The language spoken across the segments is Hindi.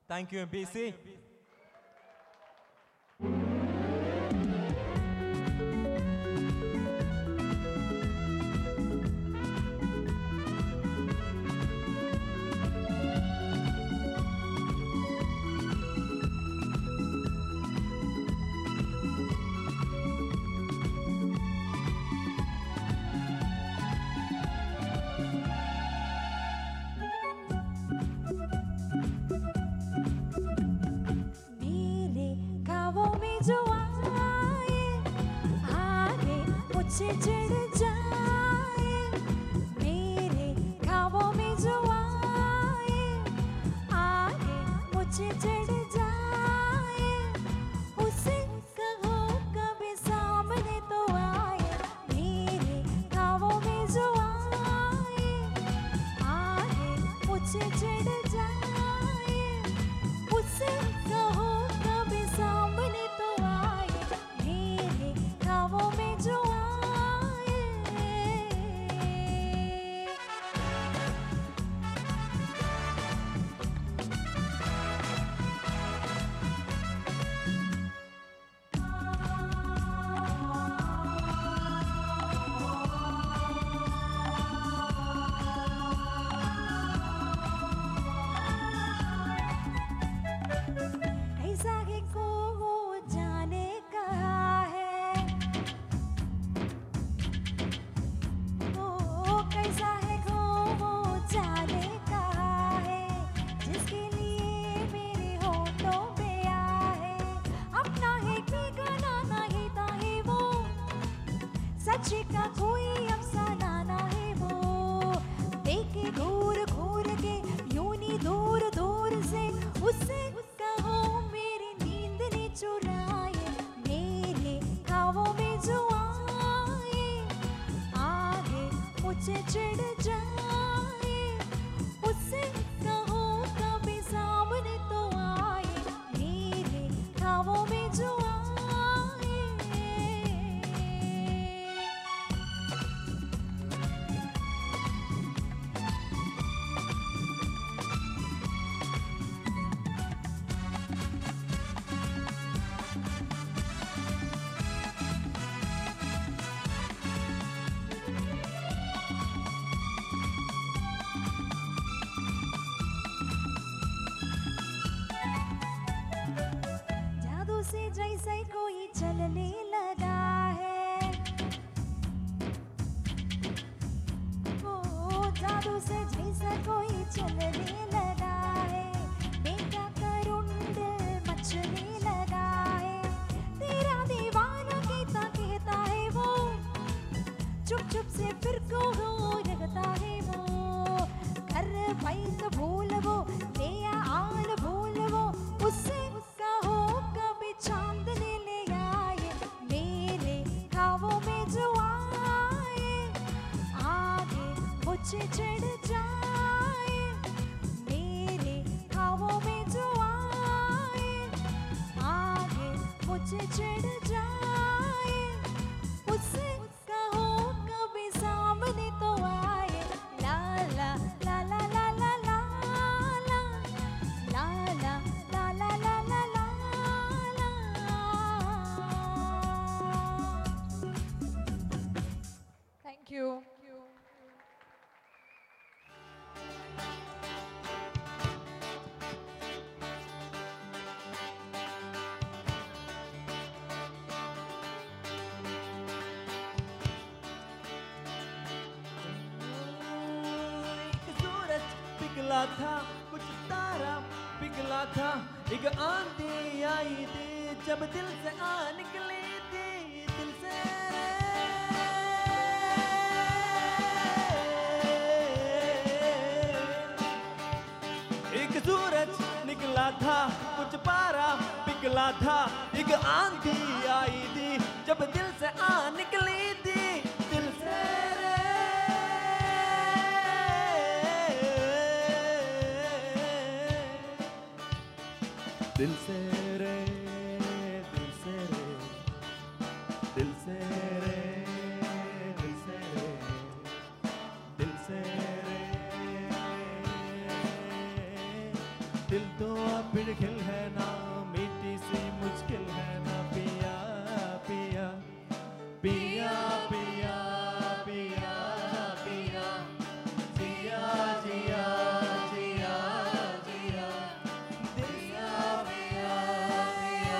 Thank you, MPC. मुझसे चढ़ जाए मेरे ख्वाबों में जो आए आगे मुझे चढ़ जाए उसे कहो कभी सामने तो आए मेरे ख्वाबों में जो आए आगे मुझे चढ़ जाए उसे कहो कभी सामने तो आए मेरे ख्वाबों में जो सच्ची का कोई अफसाना ना है वो देखे घूर घूर के यूं नहीं दूर दूर से उससे कहो मेरी नींद ने चुराए मेरे ख्वाबों में जो आए आगे मुझे चढ़ जाए उससे कहो कभी सामने तो आए मेरे ख्वाबों में जो जैसे कोई चलने लगा है ओ जादू से जैसा कोई चलने लगा है बेटा करुण दिल मचने लगा है तेरा दीवाना कहता है वो चुप चुप से फिर को रखता है वो कर भाई तो भूल वो ले आन भूल वो उससे कहो कभी चांद ले आए मेरे ख्वाबों में जो आए आगे मुझे चढ़ जाए मेरे ख्वाबों में जो आए आगे मुझे चढ़ जाए उससे कहो कभी सामने तो आए ला ला ला ला ला ला ला ला ला ला ला ला ला ला Thank you. पिघला था कुछ तारा पिघला था एक आंधी आई थी जब दिल से आ निकली थी दिल से एक सूरज निकला था कुछ पारा पिघला था एक आंधी आई थी जब दिल से आ निकली थी दिल से दिल से रे दिल से रे दिल से रे दिल से रे दिल से रे दिल तो पिड़किल है ना मीठी सी मुश्किल है ना पिया पिया पिया पिया पिया पिया जिया जिया जिया जिया दिया पिया पिया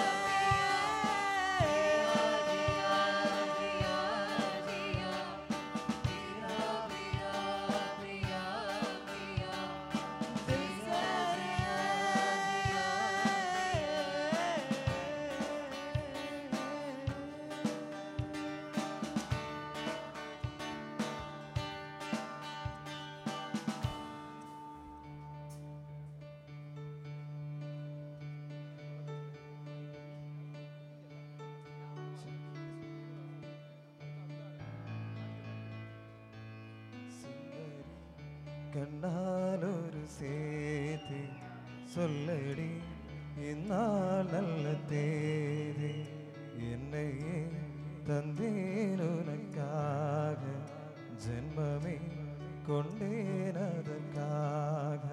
கண்ணாலொரு சேதி சொல்லடி இந்நாள் நல்ல தேதி என்னையே தந்தேன் உனக்காக ஜென்மமே கொண்டேன் அதற்காக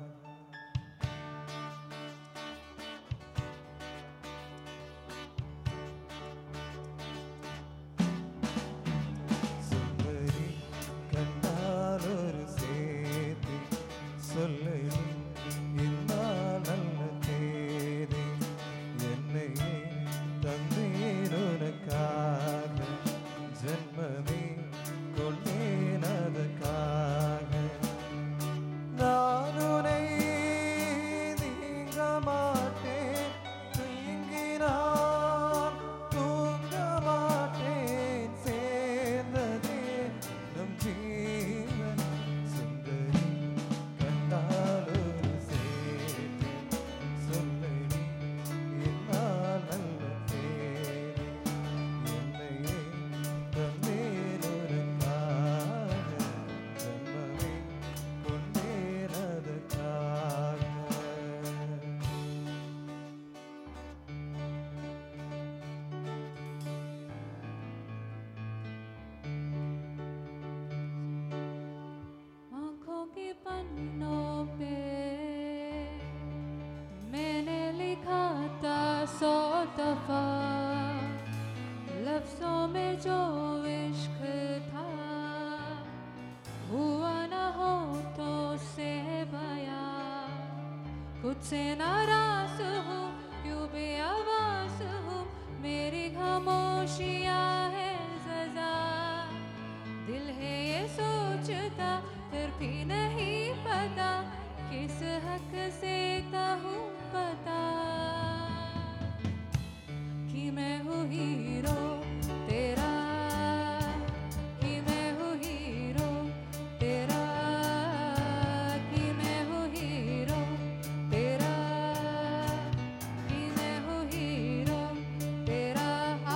சுந்தரி கண்ணாலொரு சேதி சொல்லடி இந்நாள் நல்ல தேதி என்னையே தந்தேன் உனக்காக ஜென்மமே கொண்டேன் அதற்காக நான் உன்னை நீங்க மாட்டேன் தூங்கினான் தூங்க மாட்டேன் சேர்ந்ததே நம் ஜீவன் சுந்தரி கண்டாலொரு சேதி சொல்லடி இந்நாள் நல்ல தேதி என்னையே தந்தேன் உனக்காக ஜென்மமே கொண்டேன் அதற்காக आँखों के पन्नों पे मैंने लिखा था 100 दफा लफ्जों में जो इश्क था हुआ न हो तो से बयां खुद से नाराज हूँ क्यों बेआवाज हूँ मेरी खामोशियाँ है सजा दिल है ये सोचता फिर भी नहीं पता किस हक से कहूँ पता कि मैं हूँ हीरो तेरा कि मैं हूँ हीरो तेरा कि मैं हूँ हीरो तेरा कि मैं हूँ हीरो तेरा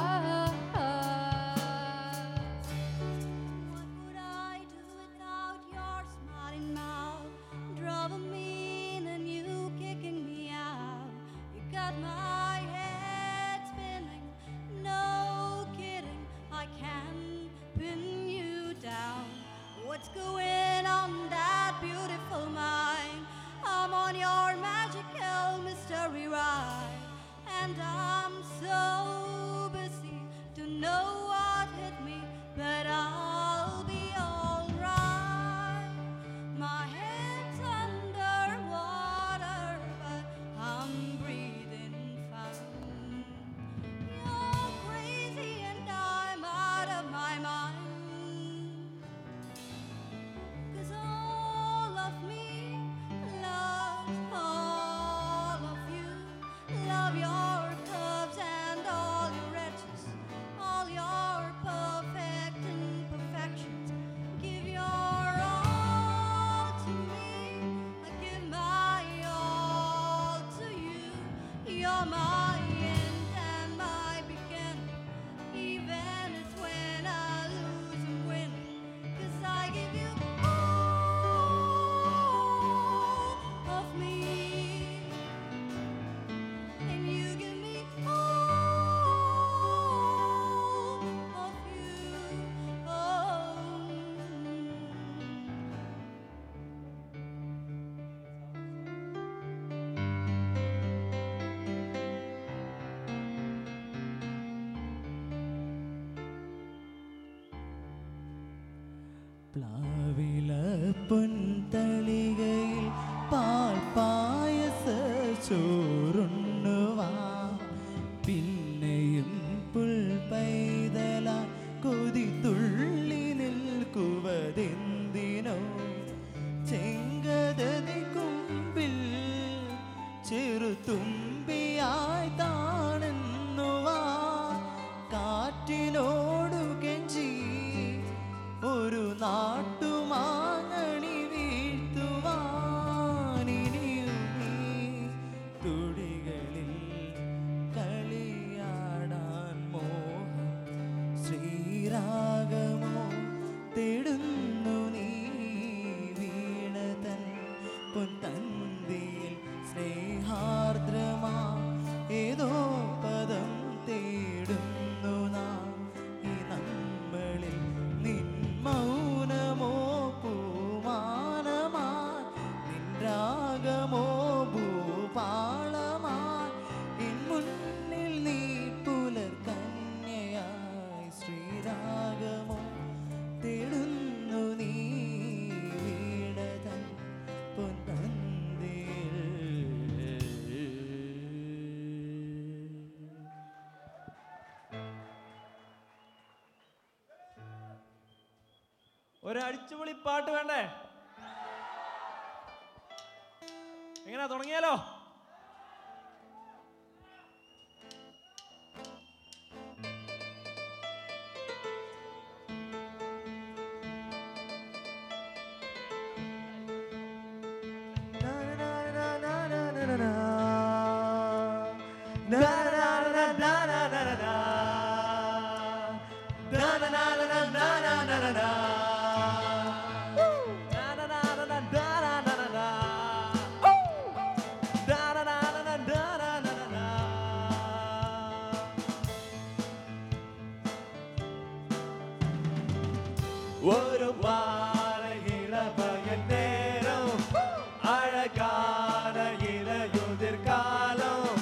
What would I do without your smiling mouth? Driving me in and you kicking me out. You got my head spinning, no kidding. I can't pin you down. What's going on that beautiful mind? I'm on your magical mystery ride, and I'm so busy to know what hit me, but I'll be alright. My head's underwater, but I'm breathing fine. You're crazy and I'm out of my mind. 'Cause all of me loves all of you. Love your curves and all പ്ലാവില പൊൻതളികയിൽ പാൽ പായസ ചോറുണ്ണുവാ പിന്നെയും പുൽപൈതല കൊതി തുള്ളി നിൽക്കുവതെന്തിനോ ചെങ്കതതി കുമ്പിൽ ചെറുതുമ്പിയായി താണെന്നുവാ കാറ്റിനോടു കെഞ്ചി ഒരു നാട്ടുമാങ്ങണി വീഴ്ത്തുവാനിനിയും നീ തുടികളിൽ കളിയാടാൻ മോഹം ശ്രീരാഗമോ തേടുന്നു നീ വീണതൻ പൊൻതന്തിയിൽ സ്നേഹാർദ്രമാ ഏതോ പദം തേടുന്നു നാം ഈ നമ്മളിൽ നിൻ മൗനമോ പൂമാനമാ നിൻ രാഗമോ ഭൂപാളമാ ഇൻ മുന്നിൽ നീ പുലർകന്യയായി ശ്രീരാഗമോ തേടുന്നു നീ വീണതൻ പൊൻതന്തിയിൽ. ഒരടിച്ചുപൊളി പാട്ട് വേണ്ടേ? എങ്ങനെയാ, തുടങ്ങിയാലോ? ഒരു പാലയിളപകൽ നേരം അഴകാന ഇലയുതിർക്കാലം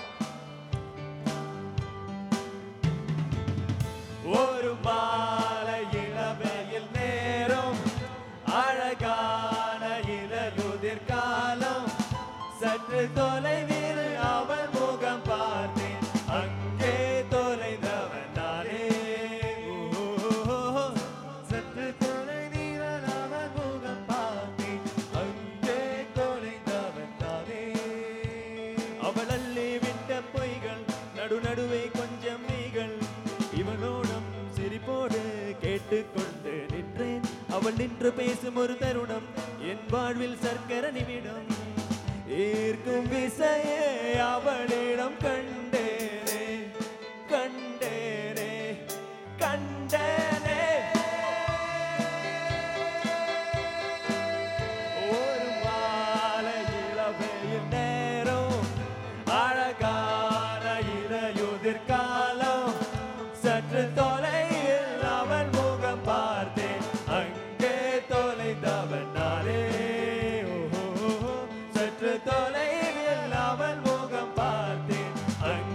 ഒരു പാലയിളപകൽ നേരം അഴകാന ഇലയുതിർക്കാലം சற்று தொலைவில் அவள் முகம் பார்த்தேன் அங்கே தொலைந்தவன் தானே சற்று தொலைவில் அவள் முகம் பார்த்தேன் அங்கே தொலைந்தவன் தானே அவள் அள்ளி விட்ட பொய்கள் நடுநடுவே கொஞ்சம் மெய்கள் இவனோடும் சிரிப்போடு கேட்டுக்கொண்டு நின்றேன் அவள் நின்று பேசும் ஒரு தருணம் என் வாழ்வில் சர்க்கர நிமிடம் ஈர்க்கும் விசையே அவளிடம் கண்டேனே கண்டேனே கண்டேனே ஒரு மாலை இளவெயில் நேரம் அழகான இலையுதிர்காலம் சற்று தொலைவில் அவன் முகம் பார்த்தேன் அங்கே தொலைந்தவன் நானே சற்று தொலைவில் அவன் முகம் பார்த்தேன்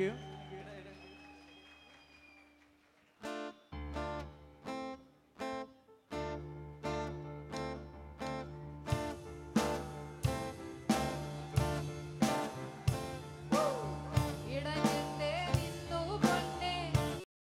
you.